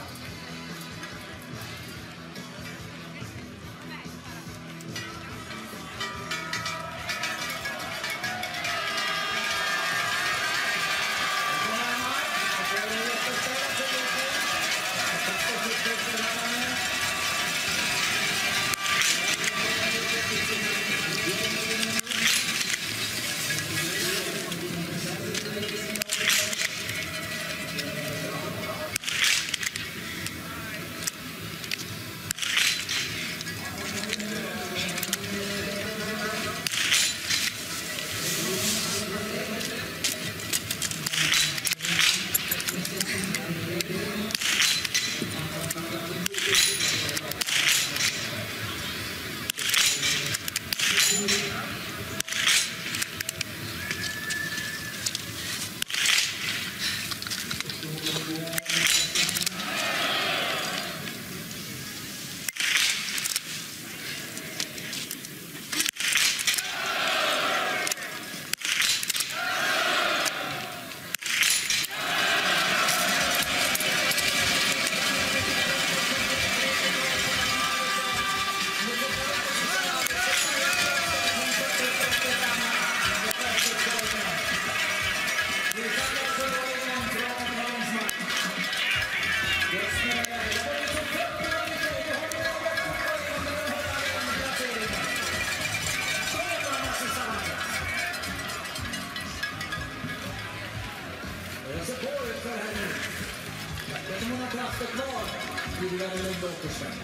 krafter kvar tidigare i Östersund.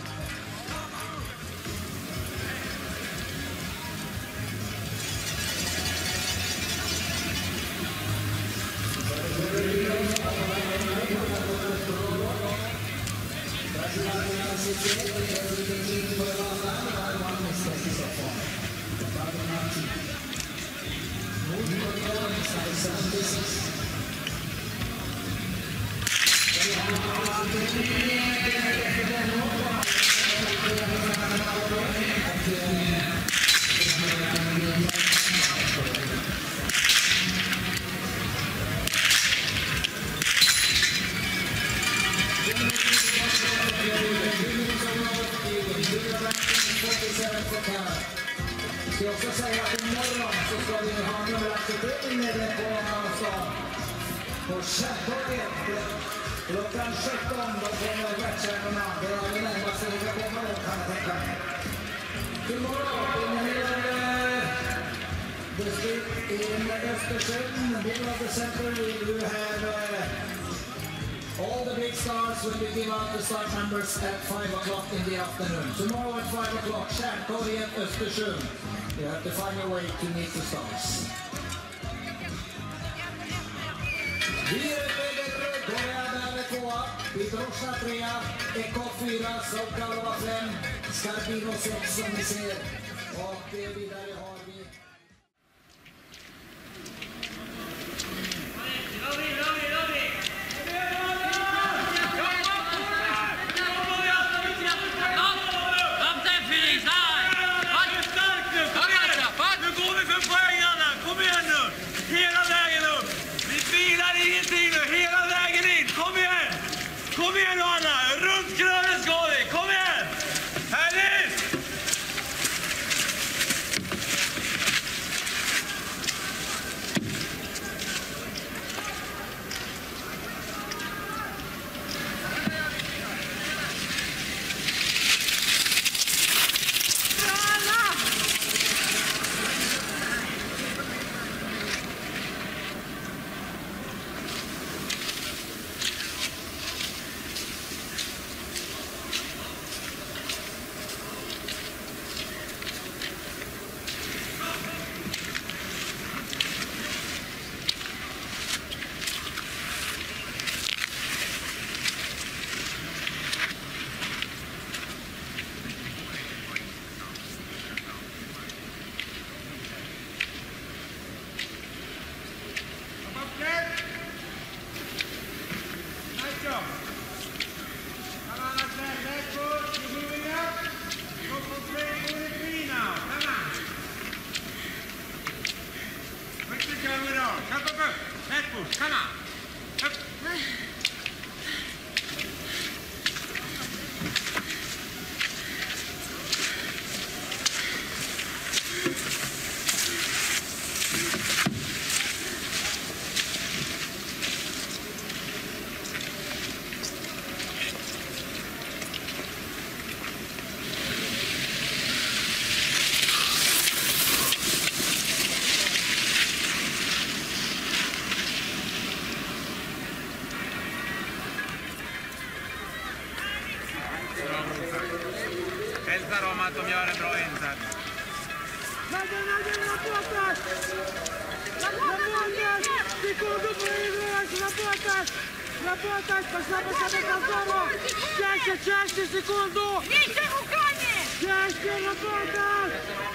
Jag ska också säga att imorgon så ska vi ha en nummeracceptering nere på stan. På Tjärtorget. Klockan sjutton då kommer världskärnorna. Det är det närmaste vi ska komma då, kan jag tänka mig. Imorgon in district in Östersund, middle of the center, we have uh, all the big stars when we give out the start numbers at five o'clock in the afternoon. Tomorrow at five o'clock, Tjärtorget, Östersund. You have to find a way to meet the stars. Wierer börjar tvåa, Pidhrushna trea, Eckhoff fyra, Soukalova fem, Skardino sex som ni ser. Och vidare har vi... Kom igen Anna, runt krönen ska vi, kom igen! Härligt! Hälsa dem att de gör en bra insats. Nadezhda, Nadezhda, napłacasz! Napłacasz! Sekundu pojawiłaś, napłacasz! Napłacasz, pasamy sobie na zero! Cześć, cześć, sekundu! Jeszcze rukami! Cześć, napłacasz!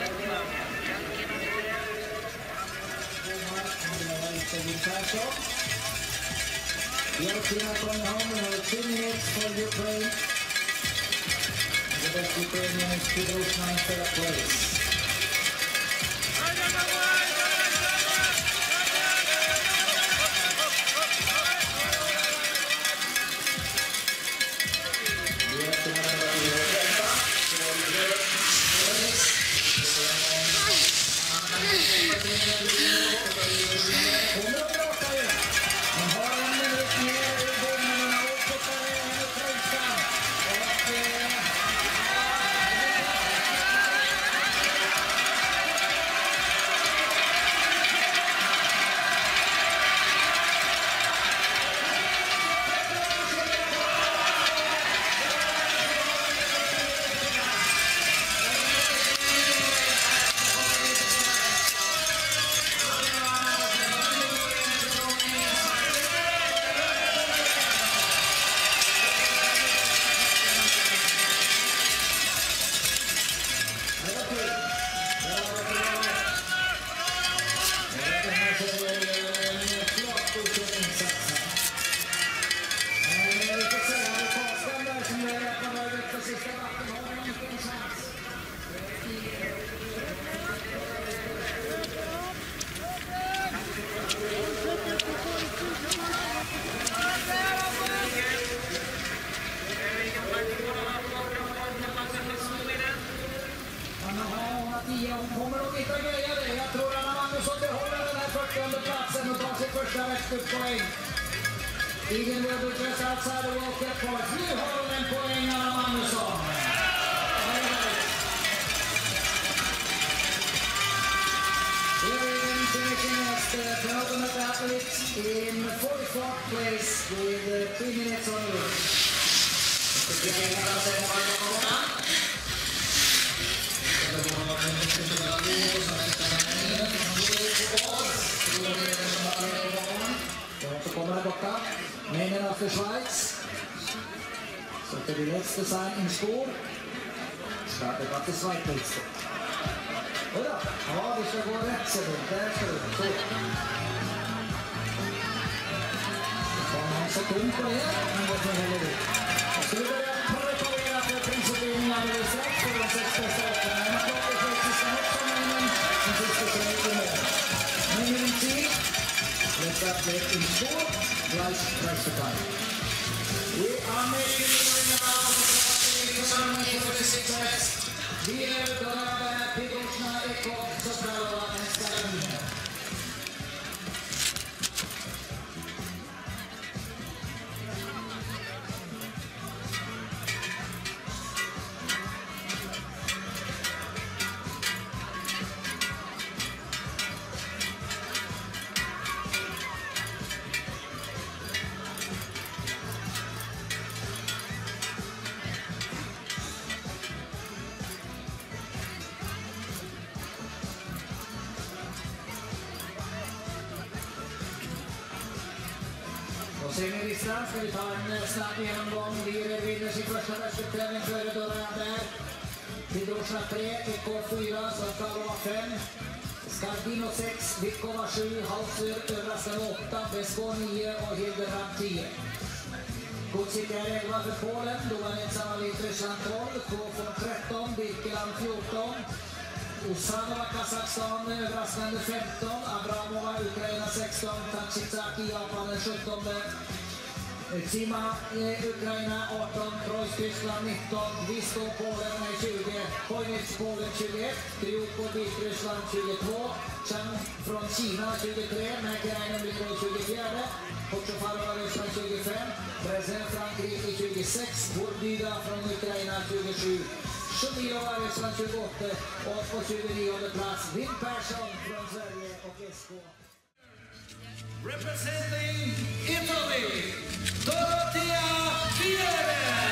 Dorothea two minutes for Ukraine. The best Ukrainian is Pidhrushna in third place. good point. Even will be just outside the World Cup points. Nu har de en poäng, Anna Magnusson. Here finishing as the penultimate athlete in forty-fourth place with uh, three minutes on the road. Så kommer det borta. Männen för Schweiz. Så det blir nästa design in skor. Så det var till Schweiz. Ojda, ja vi ska gå rätt så det där ska vi. Så. Det kommer en sekund på det. Men det får heller ut. Jag skulle börja preparera för prisutdelningen alldeles strax för de sex bästa återna. Men jag pratar för sista matchen männen. Den sista som är i mål. Männen in till. Let's up there in score. Right, right to time. We are making it now. For the success. Wierer, Dorothea, Pidhrushna, Eckhoff, Soukalova, and Skardino. Sen i listan ska vi ta en snabb genomgång. Wierer vinner sin första världskuptävling före Dorin Habert. Pidhrushna tre, Eckhoff fyra, Soukalova fem, Skardino sex, Vitkova sju, Hauser, Östersund åtta, Besko nio och Habert tio. Kutsik är elva för Polen, Dorin Samavit Ryssland tolv, Kofon tretton, Birkeland fjorton, Usanova Kazakstan överraskande femton, Abramova Ukraina sexton, Tachitsaki Japan sjutton, Zima Ukraina arton, Krois Tyskland nitton, Visto Polen tjugo, Koinits Polen tjugoett, Kryuko Vitryssland tjugotvå, Chang från Kina tjugotre, Mäkäinen blir tjugofyra, Portugalova Ryssland tjugofem, Brezhnev Frankrike tjugosex, Burdyda från Ukraina tjugosju, Shumilova Ryssland tjugoåtta och på tjugonionde plats Vin Persson från Sverige och S K. Representing Italy, Dorothea Wierer.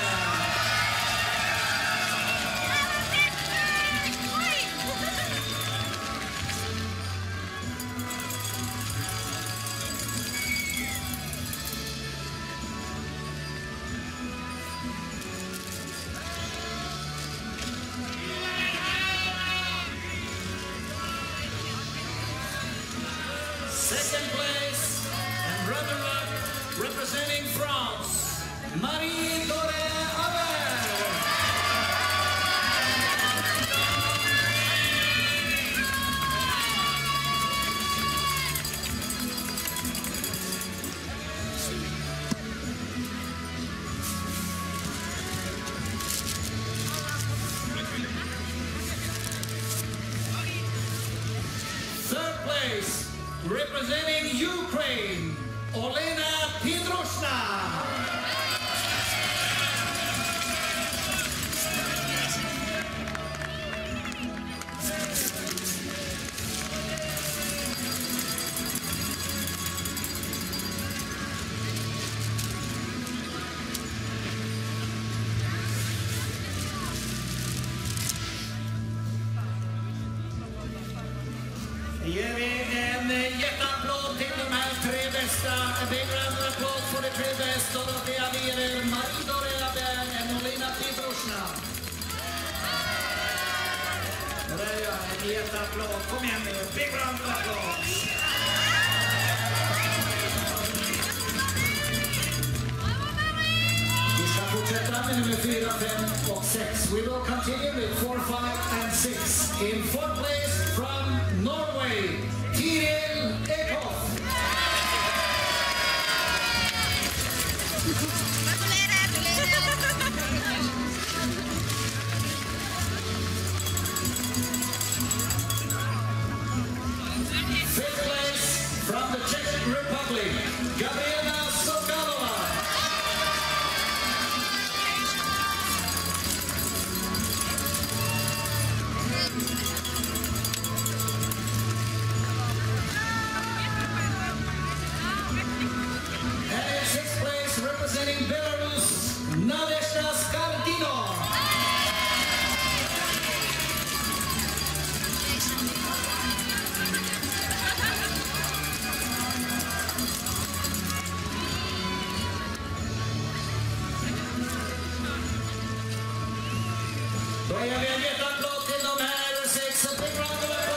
Second place and runner-up representing France, Marie-Dorothea Wierer. Third place representing Ukraine, Olena Pidhrushna. Ger vi en jätteapplåd till de här tre bästa. En big round of applause för de tre bästa. Dorothea Wierer, Marie-Dorothea Wierer och Olena Pidhrushna. Och där gör jag en jätteapplåd. Kom igen nu, big round of applause. Vi ska fortsätta med nummer fyra, fem och sex. We will continue with four, five and six. In fourth place from Norway, Tiril, Eckhoff. Fifth place from the Czech Republic, Gabriela Soukalova. And in sixth place, representing Belarus, Nadezhda Skardino. Då gör vi en jätteapplåd till de här sex.